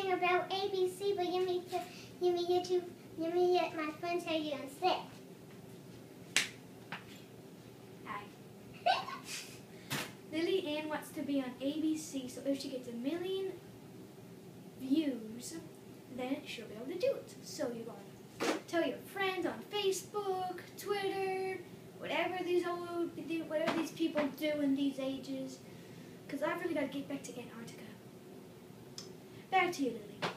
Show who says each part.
Speaker 1: talking about ABC, but you meet my friends are you and sick.
Speaker 2: Hi. Lily Ann wants to be on ABC, so if she gets 1 million views, then she'll be able to do it. So you're going to tell your friends on Facebook, Twitter, whatever these people do in these ages, because I've really got to get back to Antarctica. Back to you, Lily.